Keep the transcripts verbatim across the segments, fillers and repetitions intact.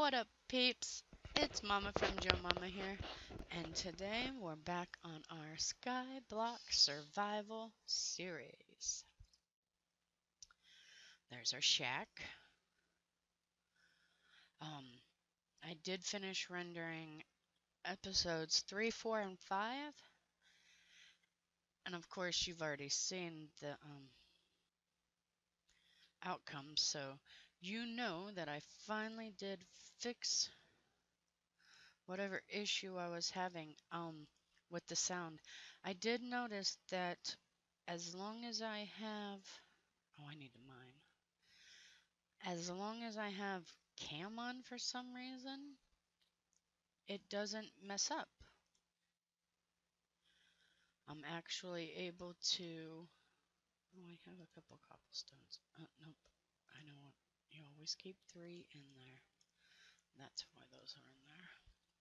What up, peeps? It's Mama from Joe Mama here, and today we're back on our Skyblock Survival series. There's our shack. Um, I did finish rendering episodes three, four, and five, and of course you've already seen the um, outcomes, so you know that I finally did fix whatever issue I was having um, with the sound. I did notice that as long as I have, oh, I need to mine. As long as I have cam on for some reason, it doesn't mess up. I'm actually able to, oh, I have a couple cobblestones. Uh, nope, I know what, you always keep three in there. That's why those are in there.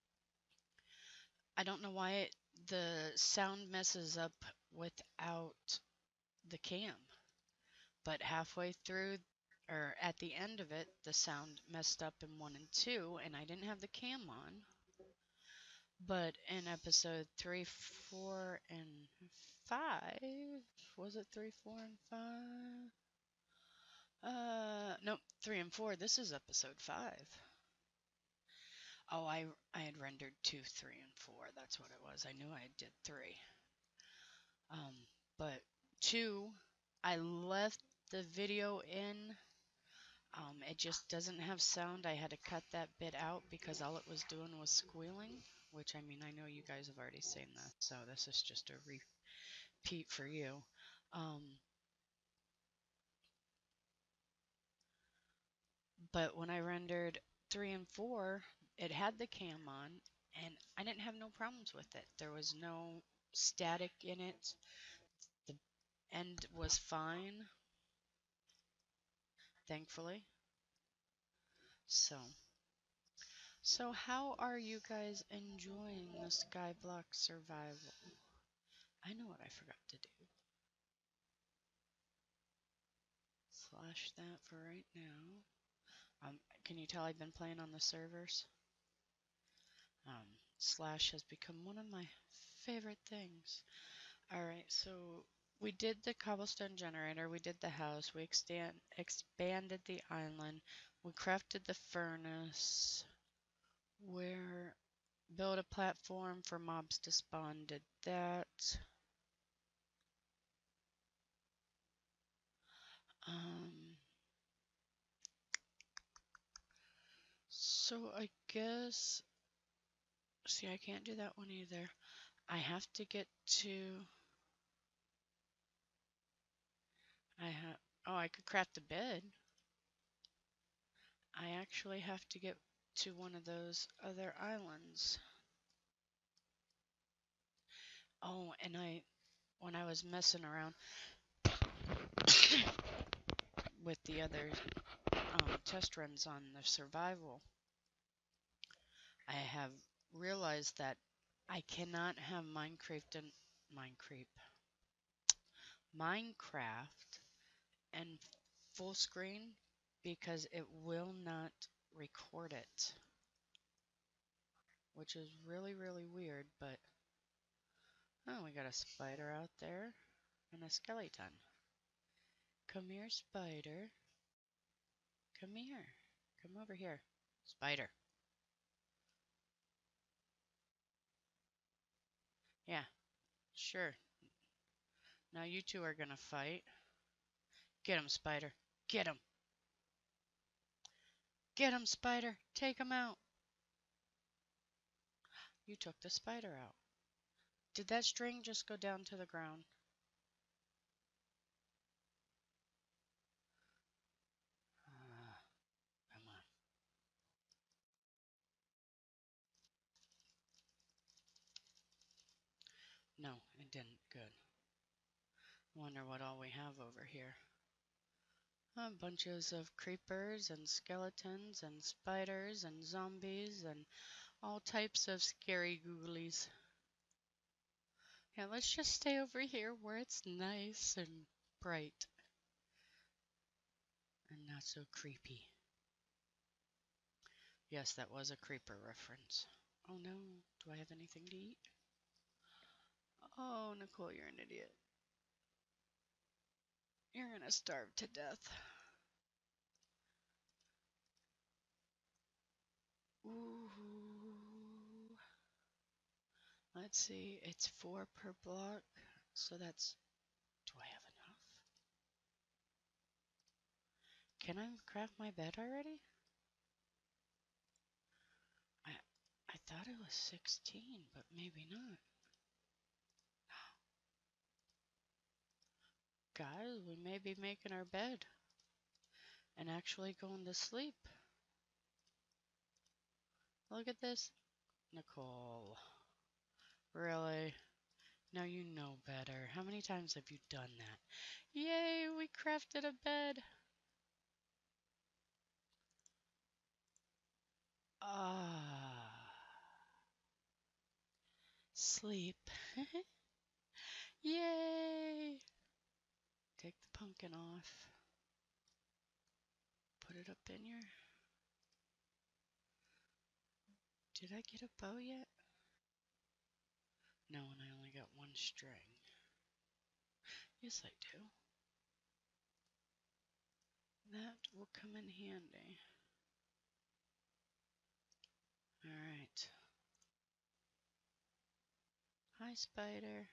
I don't know why it, the sound messes up without the cam. But halfway through, or at the end of it, the sound messed up in one and two, and I didn't have the cam on. But in episode three, four, and five, was it three, four, and five? Uh, nope, three and four. This is episode five. Oh, I I had rendered two, three, and four. That's what it was. I knew I did three. Um, but two, I left the video in. Um, it just doesn't have sound. I had to cut that bit out because all it was doing was squealing, which, I mean, I know you guys have already seen that, so this is just a repeat for you. Um, but when I rendered three and four, it had the cam on, and I didn't have no problems with it. There was no static in it. The end was fine, thankfully. So... So how are you guys enjoying the Skyblock survival? I know what I forgot to do. Slash that for right now. Um, can you tell I've been playing on the servers? Um, slash has become one of my favorite things. Alright, so we did the cobblestone generator, we did the house, we extend, expanded the island, we crafted the furnace, we're built a platform for mobs to spawn, did that. Um, so I guess, see, I can't do that one either. I have to get to, I have, oh, I could craft a bed. I actually have to get to one of those other islands. Oh, and I, when I was messing around with the other um, test runs on the survival, I have realized that I cannot have Minecraft and Minecraft, Minecraft and full screen because it will not record it, which is really, really weird. But oh, we got a spider out there and a skeleton. Come here, spider. Come here. Come over here, spider. Yeah, sure. Now you two are gonna fight. Get him, spider. Get him. Get him, spider. Take him out. You took the spider out. Did that string just go down to the ground? Uh, come on. No, it didn't. Good. Wonder what all we have over here. Uh, bunches of creepers and skeletons and spiders and zombies and all types of scary googlies. Yeah, let's just stay over here where it's nice and bright and not so creepy. Yes, that was a creeper reference. Oh no, do I have anything to eat? Oh, Nicole, you're an idiot. You're gonna starve to death. Ooh. Let's see, it's four per block, so that's... Do I have enough? Can I craft my bed already? I I thought it was sixteen, but maybe not. Guys, we may be making our bed and actually going to sleep. Look at this. Nicole. Really? Now you know better. How many times have you done that? Yay, we crafted a bed. Ah. Sleep. Yay. Take the pumpkin off. Put it up in here. Did I get a bow yet? No, and I only got one string. Yes, I do. That will come in handy. Alright. Hi, spider.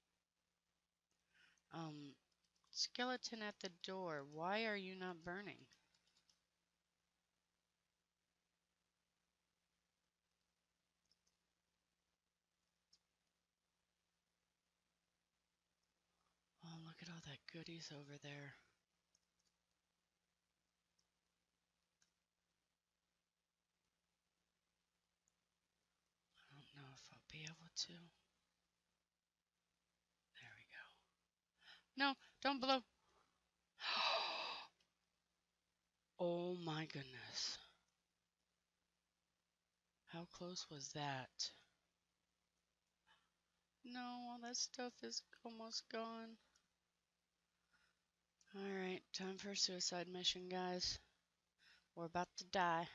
Um, skeleton at the door. Why are you not burning? Oh, look at all that goodies over there. I don't know if I'll be able to. There we go. No, don't blow. Oh my goodness. How close was that? No, all that stuff is almost gone. Alright, time for a suicide mission, guys. We're about to die.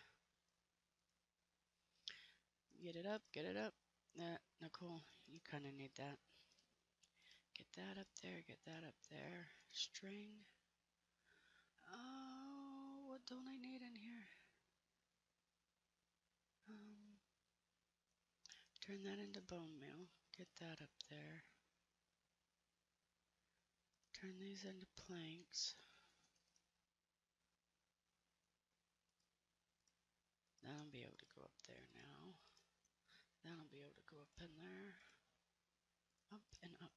Get it up, get it up. Uh, Nicole, you kind of need that. Get that up there, get that up there. String. Oh, what don't I need in here? Um, turn that into bone meal. Get that up there. Turn these into planks. That'll be able to go up there now. That'll be able to go up in there. Up and up.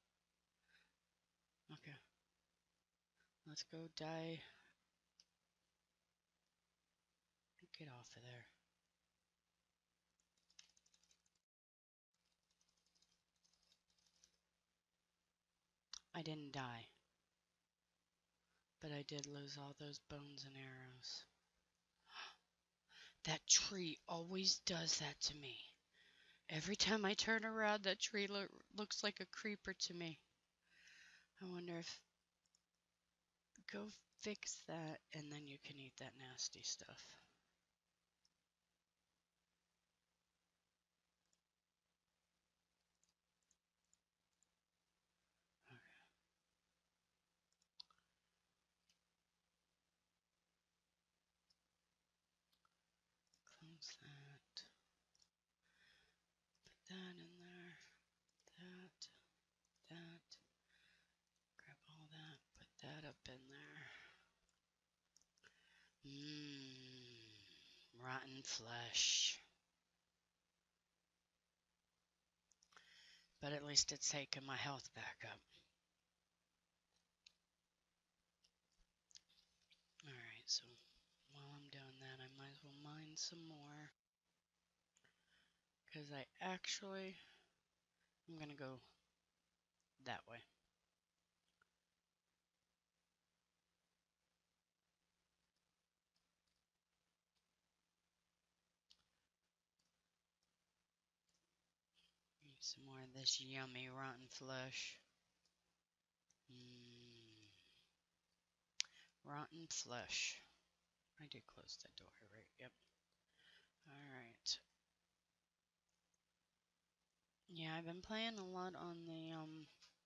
Okay. Let's go die. Get off of there. I didn't die. But I did lose all those bones and arrows. That tree always does that to me. Every time I turn around, that tree lo looks like a creeper to me. I wonder if... Go fix that, and then you can eat that nasty stuff. Okay. Close that. Put that in there. That. That. Grab all that. Put that up in there. Mmm. Rotten flesh. But at least it's taken my health back up. Alright, so while I'm doing that, I might as well mine some more. Because I actually... I'm going to go that way. Eat some more of this yummy rotten flesh. Mmm. Rotten flesh. I did close that door, right? Yep. Alright. Yeah, I've been playing a lot on the, um,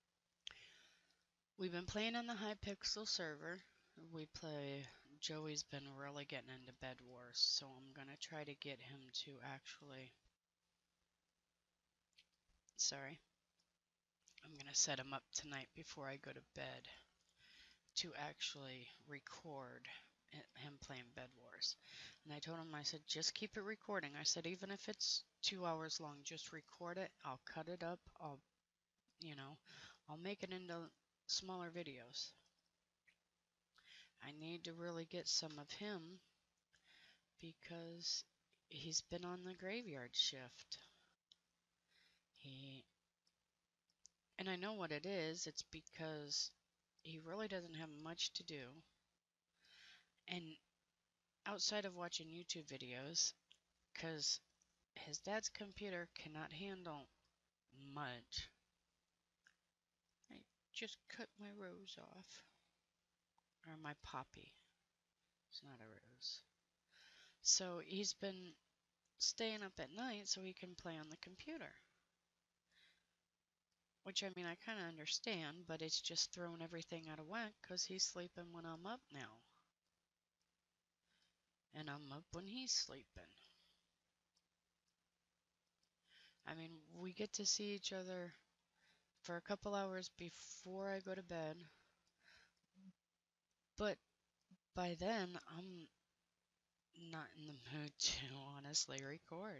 we've been playing on the Hypixel server. We play, Joey's been really getting into Bed Wars, so I'm gonna try to get him to actually, sorry, I'm gonna set him up tonight before I go to bed to actually record him playing Bed Wars. And I told him, I said, just keep it recording. I said, even if it's two hours long, just record it. I'll cut it up. I'll, you know, I'll make it into smaller videos. I need to really get some of him because he's been on the graveyard shift. He, and I know what it is. It's because he really doesn't have much to do. And outside of watching YouTube videos, because his dad's computer cannot handle much. I just cut my rose off. Or my poppy. It's not a rose. So he's been staying up at night so he can play on the computer. Which, I mean, I kind of understand, but it's just thrown everything out of whack because he's sleeping when I'm up now. And I'm up when he's sleeping. I mean, we get to see each other for a couple hours before I go to bed. But by then, I'm not in the mood to honestly record.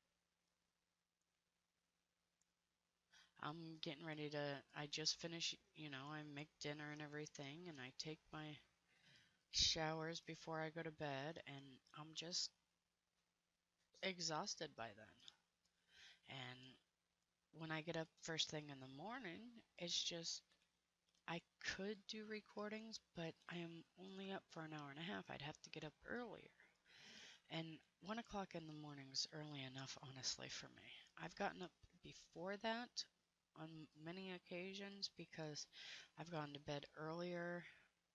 I'm getting ready to, I just finished, you know, I make dinner and everything, and I take my showers before I go to bed, and I'm just exhausted by then. And when I get up first thing in the morning, it's just, I could do recordings, but I am only up for an hour and a half. I'd have to get up earlier. And one o'clock in the morning is early enough, honestly, for me. I've gotten up before that on many occasions because I've gone to bed earlier.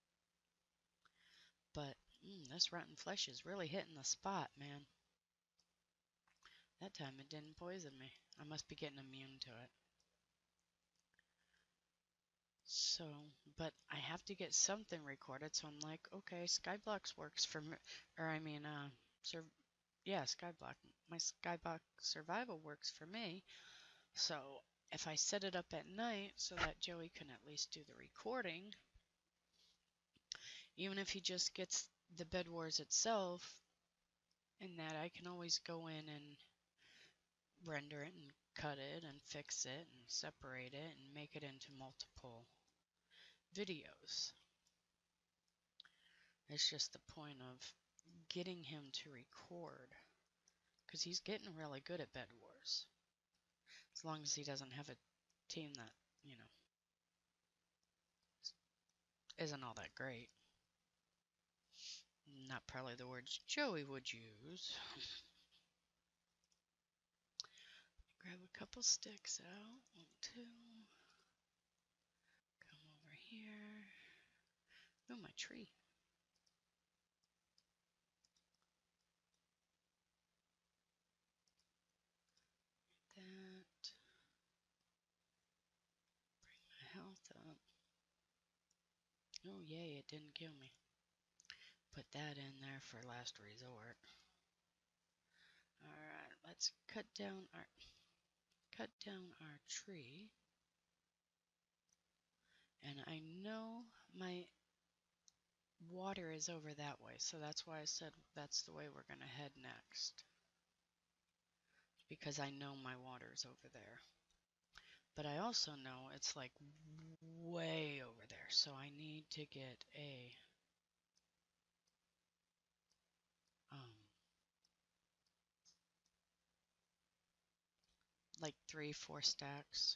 But mm, this rotten flesh is really hitting the spot, man. That time it didn't poison me. I must be getting immune to it. So, but I have to get something recorded, so I'm like, okay, Skyblock works for me, or I mean, uh, sur yeah, Skyblock. My Skyblock Survival works for me, so if I set it up at night so that Joey can at least do the recording, even if he just gets the Bed Wars itself, and that I can always go in and render it and cut it and fix it and separate it and make it into multiple videos. It's just the point of getting him to record, because he's getting really good at Bed Wars. As long as he doesn't have a team that, you know, isn't all that great. Not probably the words Joey would use. Grab a couple sticks out. One, two. Come over here. Oh, my tree. That. Bring my health up. Oh, yay, it didn't kill me. Put that in there for last resort. Alright, let's cut down our cut down our tree. And I know my water is over that way, so that's why I said that's the way we're going to head next. Because I know my water's over there. But I also know it's like way over there, so I need to get a um like three, four stacks.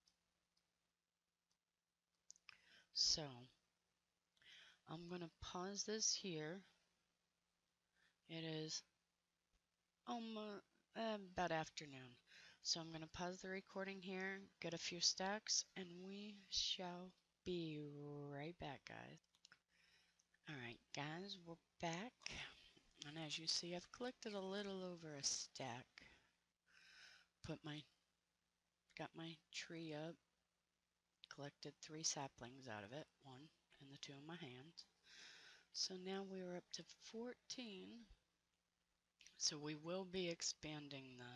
So I'm gonna pause this here. It is um uh, about afternoon, so I'm gonna pause the recording here, get a few stacks, and we shall be right back, guys. All right, guys, we're back. And as you see, I've collected a little over a stack. Put my, got my tree up, collected three saplings out of it, one and the two in my hand. So now we're up to fourteen. So we will be expanding the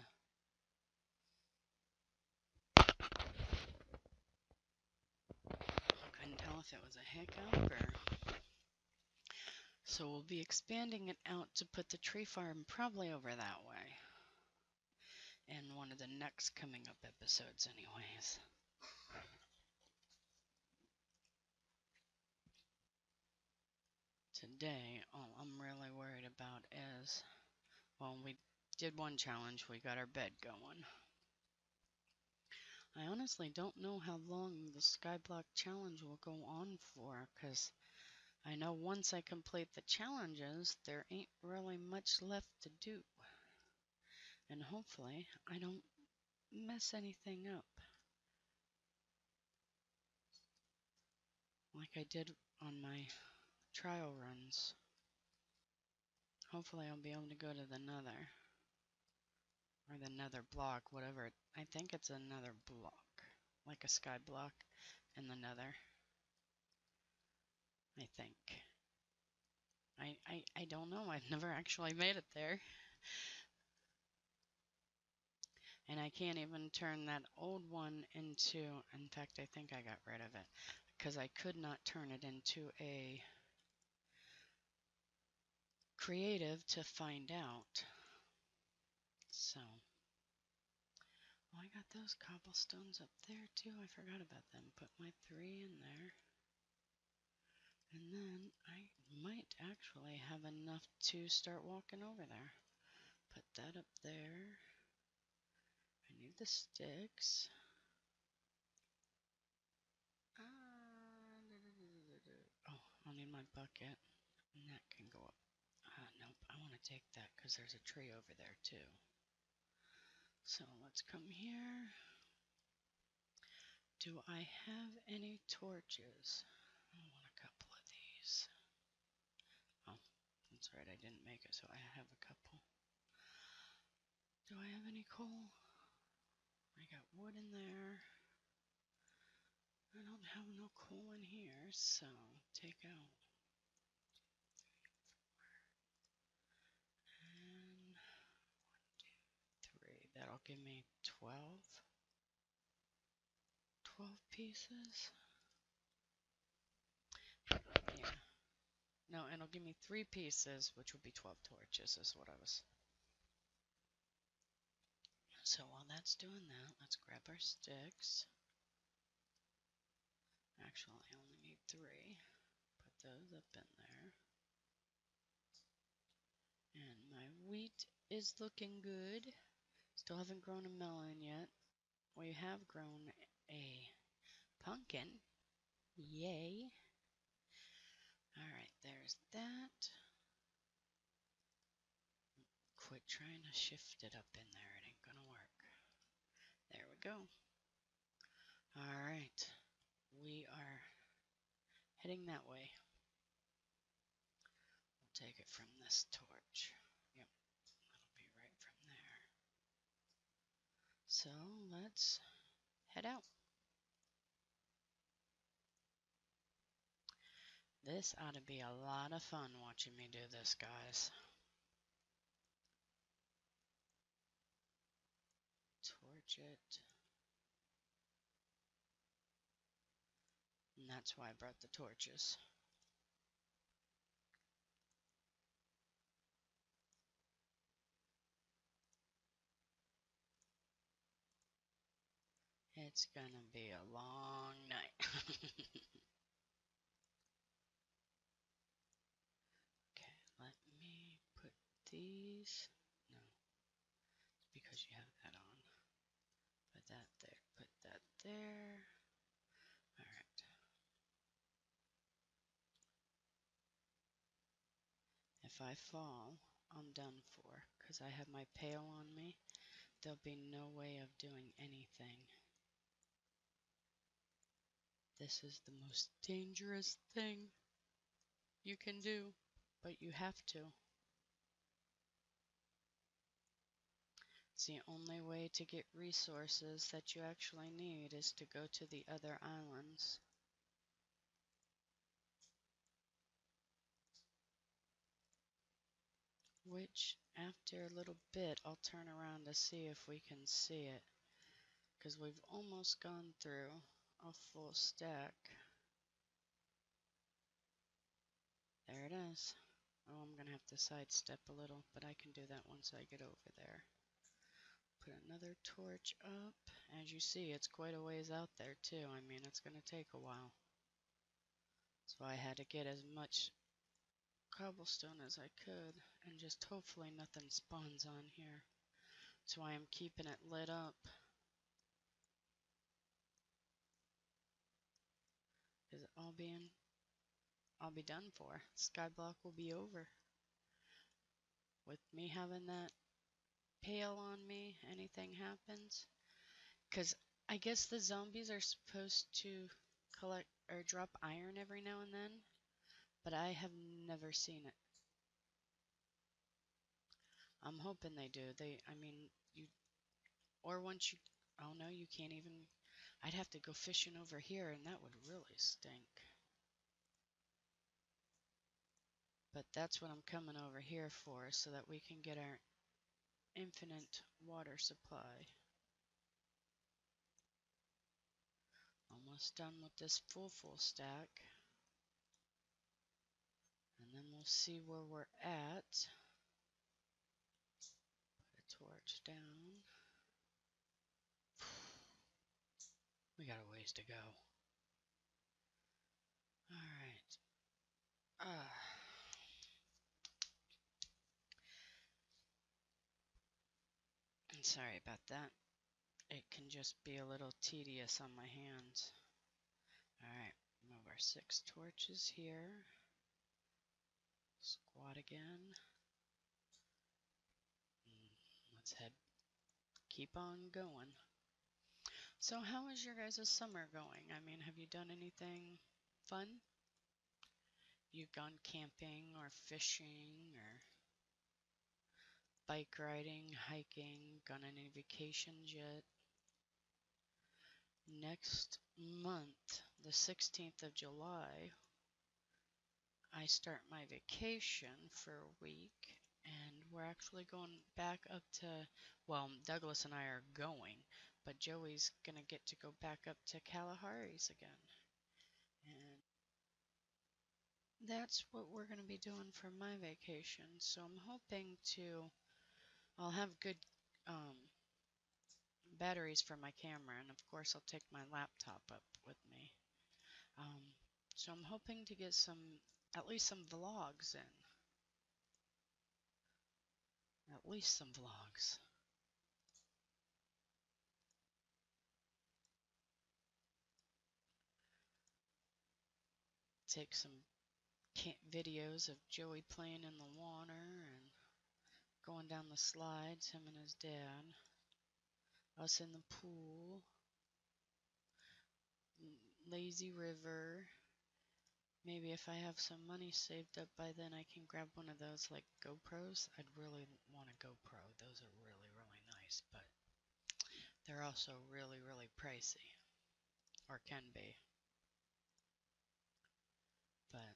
I couldn't tell if it was a hiccup or so we'll be expanding it out to put the tree farm probably over that way. In one of the next coming up episodes anyways. Today, all I'm really worried about is, well, we did one challenge, we got our bed going. I honestly don't know how long the Skyblock challenge will go on for, because I know once I complete the challenges, there ain't really much left to do. And hopefully, I don't mess anything up. Like I did on my trial runs. Hopefully I'll be able to go to the nether. Or the nether block, whatever. I think it's another block. Like a sky block in the nether. I think. I, I, I don't know. I've never actually made it there. And I can't even turn that old one into... In fact, I think I got rid of it. Because I could not turn it into a creative to find out. So... Oh, I got those cobblestones up there too. I forgot about them. Put my three in there. And then I might actually have enough to start walking over there. Put that up there. I need the sticks. Uh, oh, I'll need my bucket. And that can go up. Uh, nope, I want to take that because there's a tree over there too. So let's come here. Do I have any torches? I want a couple of these. Oh, that's right, I didn't make it, so I have a couple. Do I have any coal? I got wood in there. I don't have no coal in here, so take out. And one, two, three. That'll give me twelve. twelve pieces. Yeah. No, it'll give me three pieces, which will be twelve torches, is what I was. So while that's doing that, let's grab our sticks. Actually, I only need three. Put those up in there. And my wheat is looking good. Still haven't grown a melon yet. We have grown a pumpkin. Yay. Alright, there's that. Quit trying to shift it up in there. It ain't gonna work. There we go. Alright. We are heading that way. We'll take it from this torch. Yep. That'll be right from there. So let's head out. This ought to be a lot of fun watching me do this, guys. Torch it. And that's why I brought the torches. It's gonna be a long night. Okay, let me put these. No, it's because you have that on. Put that there, put that there. Alright. If I fall, I'm done for, because I have my pail on me. There'll be no way of doing anything. This is the most dangerous thing you can do, but you have to. the only way to get resources that you actually need is to go to the other islands. Which, after a little bit, I'll turn around to see if we can see it. Because we've almost gone through a full stack. There it is. Oh, I'm going to have to sidestep a little, but I can do that once I get over there. Put another torch up. As you see, it's quite a ways out there too. I mean, it's going to take a while. So I had to get as much cobblestone as I could, and just hopefully nothing spawns on here. That's why I'm keeping it lit up. Because I'll be in, I'll be done for. Skyblock will be over. With me having that pale on me, anything happens. Because I guess the zombies are supposed to collect or drop iron every now and then, but I have never seen it. I'm hoping they do. They, I mean, you, or once you, oh no, you can't even, I'd have to go fishing over here, and that would really stink. But that's what I'm coming over here for, so that we can get our infinite water supply. Almost done with this full, full stack. And then we'll see where we're at. Put a torch down. We got a ways to go. Alright. Uh, I'm sorry about that. It can just be a little tedious on my hands. Alright, move our six torches here. Squat again. Let's head, keep on going. So how is your guys' summer going? I mean, have you done anything fun? You've gone camping or fishing or bike riding, hiking, gone on any vacations yet? Next month, the sixteenth of July, I start my vacation for a week, and we're actually going back up to, well, Douglas and I are going, but Joey's going to get to go back up to Kalahari's again. And that's what we're going to be doing for my vacation. So I'm hoping to, I'll have good um, batteries for my camera, and of course I'll take my laptop up with me. Um, so I'm hoping to get some, at least some vlogs in. At least some vlogs. Take some videos of Joey playing in the water and going down the slides, him and his dad. Us in the pool. Lazy river. Maybe if I have some money saved up by then, I can grab one of those like GoPros. I'd really want a GoPro. Those are really, really nice, but they're also really, really pricey. Or can be. But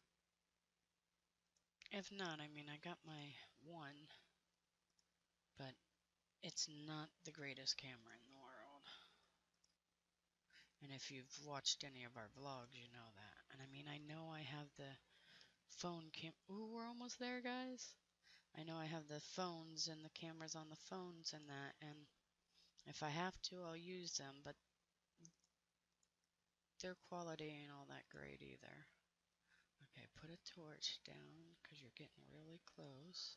if not, I mean, I got my one, but it's not the greatest camera in the world. And if you've watched any of our vlogs, you know that. And I mean, I know I have the phone cam- Ooh, we're almost there, guys. I know I have the phones and the cameras on the phones and that, and if I have to, I'll use them, but their quality ain't all that great either. Okay, put a torch down, because you're getting really close.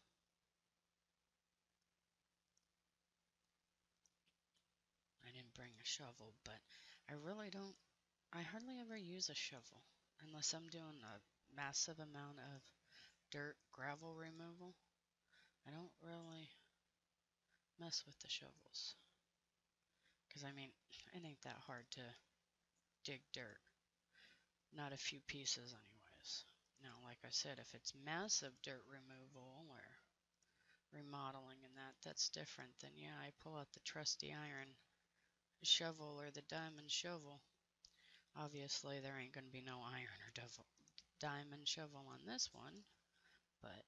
I didn't bring a shovel, but I really don't, I hardly ever use a shovel, unless I'm doing a massive amount of dirt, gravel removal. I don't really mess with the shovels. Because, I mean, it ain't that hard to dig dirt. Not a few pieces anyways. Now, like I said, if it's massive dirt removal or remodeling and that. That's different than, yeah, I pull out the trusty iron shovel or the diamond shovel. Obviously, there ain't going to be no iron or devil, diamond shovel on this one, but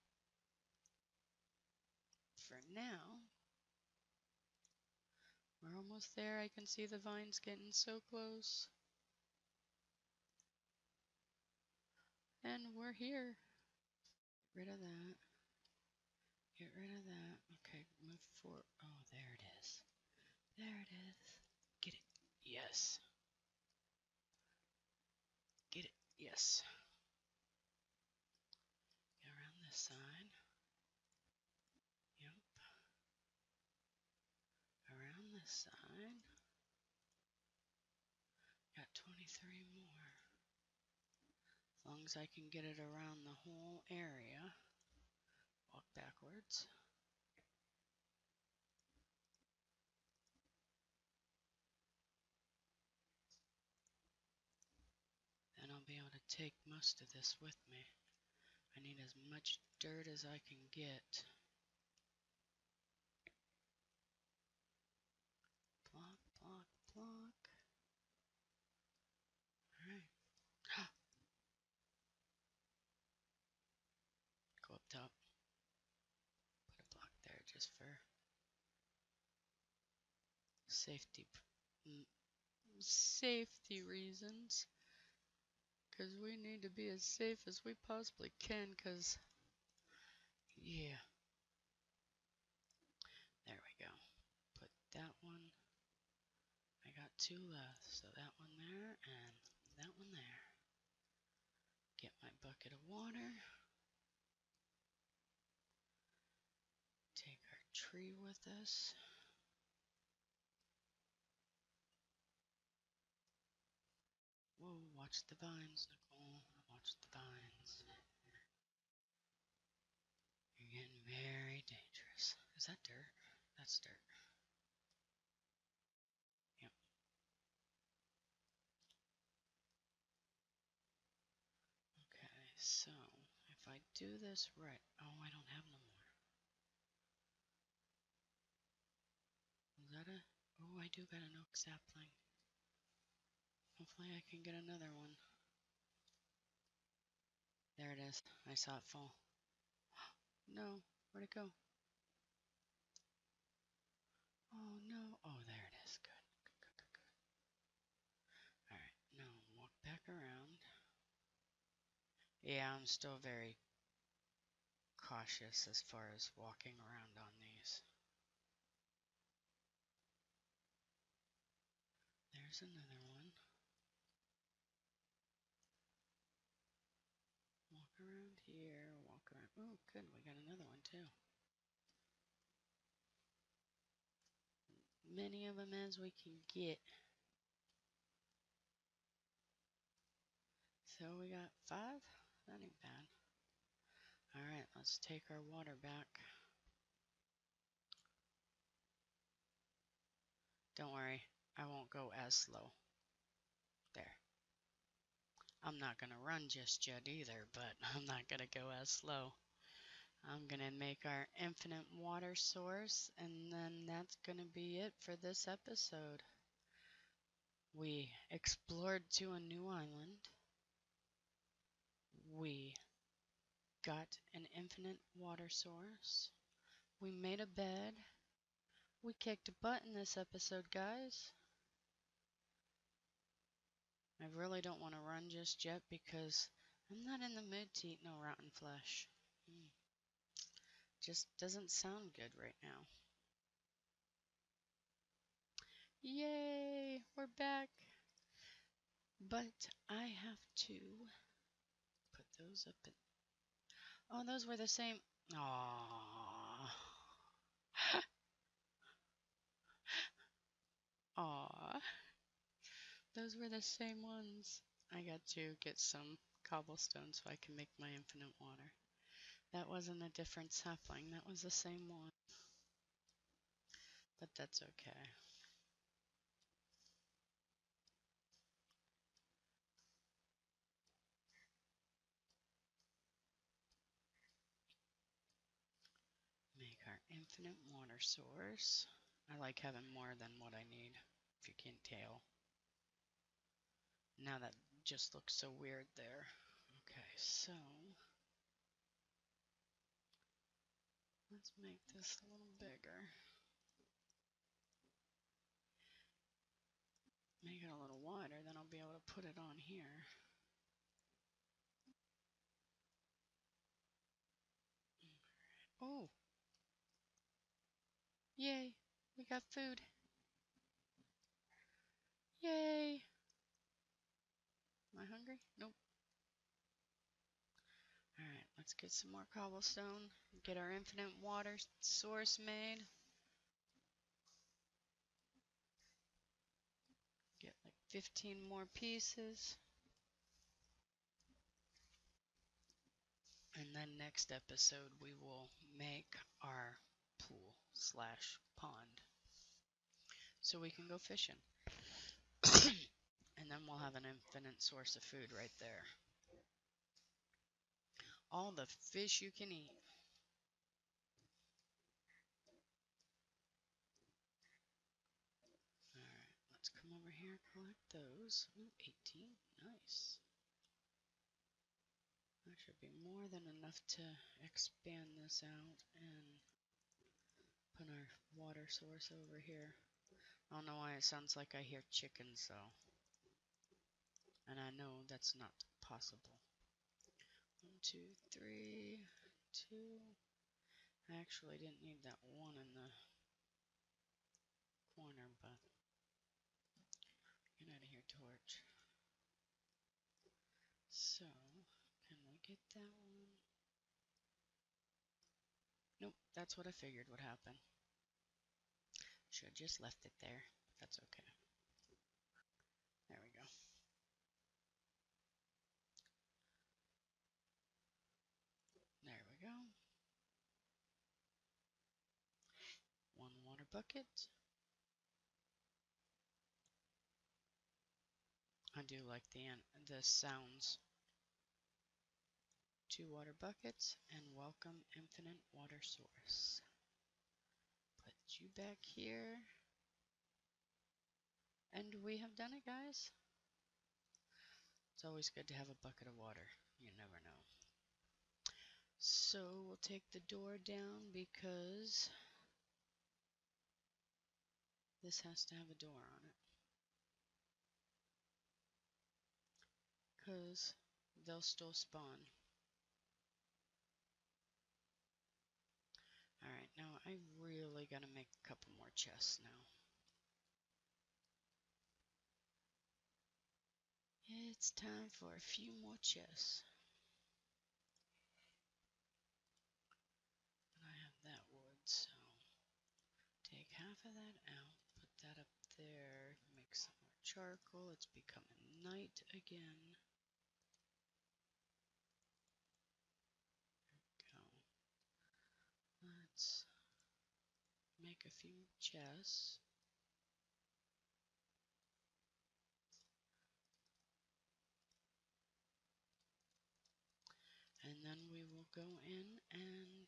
for now, we're almost there. I can see the vines getting so close. And we're here. Get rid of that. Get rid of that. Okay, move forward. Oh, there it is. There it is. Get it. Yes. Get it. Yes. Get around this side. Yep. Around this side. Got twenty-three more. As long as I can get it around the whole area. Walk backwards. Then I'll be able to take most of this with me. I need as much dirt as I can get. Block, block, block. Alright. Go up top. Put a block there just for safety safety reasons. Because we need to be as safe as we possibly can, because, yeah. There we go. Put that one. I got two left, so that one there and that one there. Get my bucket of water. Take our tree with us. Whoa, watch the vines, Nicole. Watch the vines. You're getting very dangerous. Is that dirt? That's dirt. Yep. Okay, so if I do this right. Oh, I don't have no more. Is that a... Oh, I do got an oak sapling. Hopefully I can get another one. There it is. I saw it fall. No, where'd it go? Oh no. Oh, there it is. Good. Good, good, good, good. Alright, now walk back around. Yeah, I'm still very cautious as far as walking around on these. There's another one. Walk around here, walk around. Oh, good, we got another one too. Many of them as we can get. So we got five? That ain't bad. Alright, let's take our water back. Don't worry, I won't go as slow. There. I'm not going to run just yet either, but I'm not going to go as slow. I'm going to make our infinite water source, and then that's going to be it for this episode. We explored to a new island. We got an infinite water source. We made a bed. We kicked butt in this episode, guys. I really don't want to run just yet because I'm not in the mood to eat no rotten flesh. Mm. Just doesn't sound good right now. Yay, we're back. But I have to put those up in. Oh, those were the same. Aww. Aww. Those were the same ones. I got to get some cobblestone so I can make my infinite water. That wasn't a different sapling. That was the same one. But that's okay. Make our infinite water source. I like having more than what I need, if you can't tell. Now that just looks so weird there. Okay, so let's make this a little bigger. Make it a little wider, then I'll be able to put it on here. Oh! Yay! We got food! Yay! Am I hungry? Nope. Alright, let's get some more cobblestone. Get our infinite water source made. Get like fifteen more pieces. And then next episode we will make our pool slash pond. So we can go fishing. And then we'll have an infinite source of food right there. All the fish you can eat. Alright, let's come over here, collect those. Ooh, eighteen. Nice. That should be more than enough to expand this out and put our water source over here. I don't know why it sounds like I hear chickens though. And I know that's not possible. One, two, three, two. I actually didn't need that one in the corner, but get out of here, torch. So, can we get that one? Nope, that's what I figured would happen. Should have just left it there. That's okay. There we go. There we go. One water bucket. I do like the the sounds. Two water buckets and welcome infinite water source. Put you back here. And we have done it, guys. It's always good to have a bucket of water. You never know. So we'll take the door down because this has to have a door on it. Because they'll still spawn. Alright, now I really gotta make a couple more chests now. It's time for a few more chests. And I have that wood, so take half of that out, put that up there, make some more charcoal. It's becoming night again. There we go. Let's make a few chests. And then we will go in and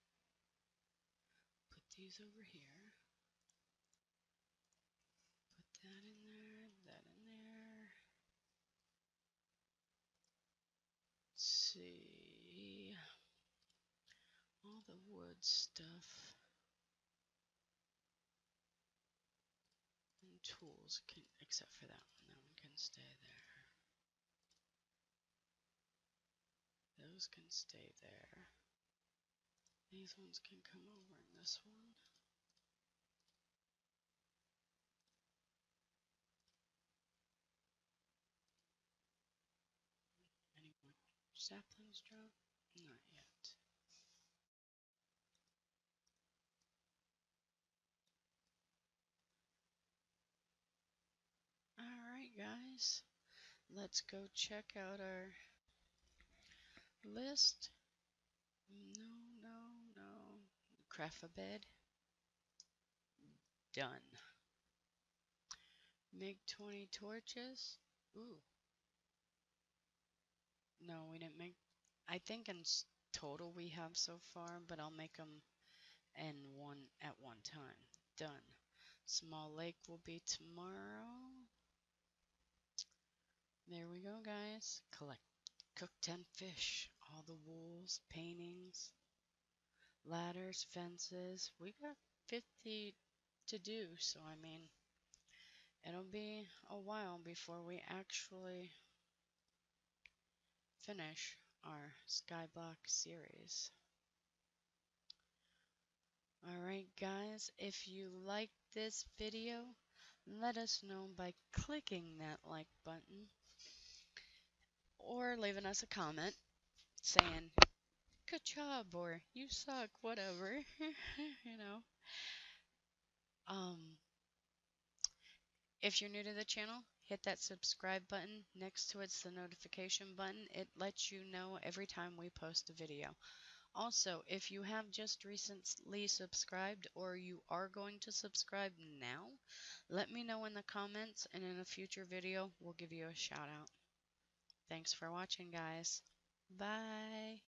put these over here. Put that in there, that in there. Let's see. All the wood stuff and tools, can, except for that one. That one can stay there. Those can stay there. These ones can come over in this one. Any more saplings drop? Not yet. Alright guys, let's go check out our list. No, no, no. Craft a bed. Done. Make twenty torches. Ooh. No, we didn't make. I think in total we have so far, but I'll make them and one at one time. Done. Small lake will be tomorrow. There we go, guys. Collect, cook ten fish. All the wools, paintings, ladders, fences. We got fifty to do, so I mean, it'll be a while before we actually finish our Skyblock series. Alright guys, if you liked this video, let us know by clicking that like button or leaving us a comment saying good job or you suck, whatever. you know. Um, if you're new to the channel, hit that subscribe button. Next to it's the notification button. It lets you know every time we post a video. Also, if you have just recently subscribed or you are going to subscribe now, let me know in the comments and in a future video we'll give you a shout out. Thanks for watching, guys. Bye.